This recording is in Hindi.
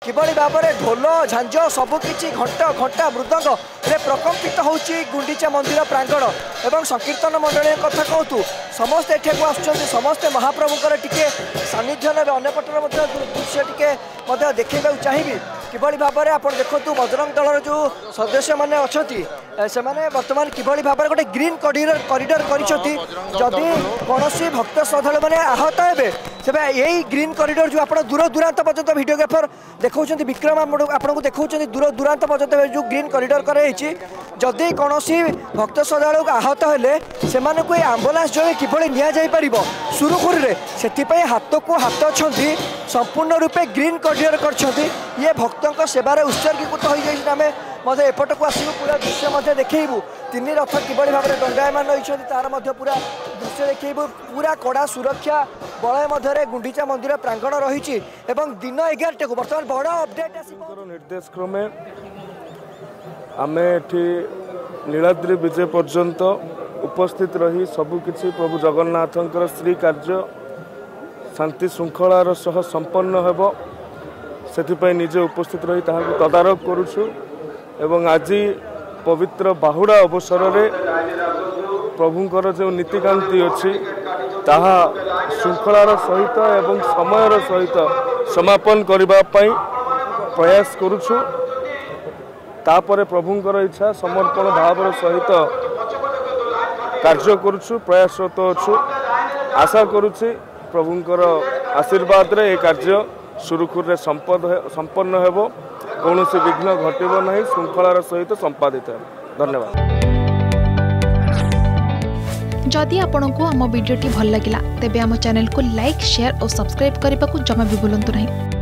किभली भाव में ढोल झांझ सबकि घंट घंटा मृदंग रे प्रकम्पित होउची गुंडीचा मंदिर प्रांगण एवं संकीर्तन मंडली कथा कहतु समस्ते एठाक आसुच्चंती समस्ते महाप्रभुकर टिके सानिध्य ने अन्यपटर दृश्य टिके देखा चाहिए किभली भाव में आप देखु बजरंग दलर जो सदस्य मैंने अच्छा से बर्तमान किभली भाव में गोटे ग्रीन कॉरिडोर करी कौन भक्त श्रद्धालु मैंने आहत हे से यही ग्रीन कॉरिडोर जो आप दूर दूरांत पर्यटन भिडियोग्राफर देखा विक्रम आपको देखा दूर दूरांत पर्यटन जो ग्रीन कॉरिडोर कराई जदि कौन भक्त श्रद्धालु आहत हेले से आंबुलांस जो किभली नि सुरुखुरी से हाथ को हाथ अच्छी संपूर्ण रूपे ग्रीन कॉरिडोर कर ये भक्तों सेवार उत्सर्गीकृत हो आम एपट को आसू पूरा दृश्य देखू तीन रथ किभली भाव में दंडायमान रही तार पूरा दृश्य देखू पूरा कड़ा सुरक्षा बलय मध्य गुंडीचा मंदिर प्रांगण रही दिन 11 को बर्तमान बड़ अपडेट निर्देश क्रमे आम एठी नीलाद्री विजय पर्यंत उपस्थित रही सबकिछि प्रभु जगन्नाथंकर श्री कार्य शांति श्रृंखलार सह संपन्न हेब से निजे उपस्थित रही ताहाको तदारख करुछु एवं आज पवित्र बाहुड़ा अवसर में प्रभुंकर जो नीतिकांति अच्छी ताहा श्रृंखलार सहित एवं समयर सहित समापन करने प्रयास करुछु तापर प्रभुंकर इच्छा समर्पण भाव सहित कार्य करुछु प्रयासरत अच्छु आशा करुछि प्रभुंकर आशीर्वाद रे ए कार्य सुरुखुर संपन्न हेब कौन से विघ्न घटब ना श्रृंखलार सहित संपादित है। धन्यवाद। जदि आपंक आम भिडी भल लगा तेब आम चैनल को लाइक शेयर और सब्सक्राइब करने को जमा भी भूलु नहीं।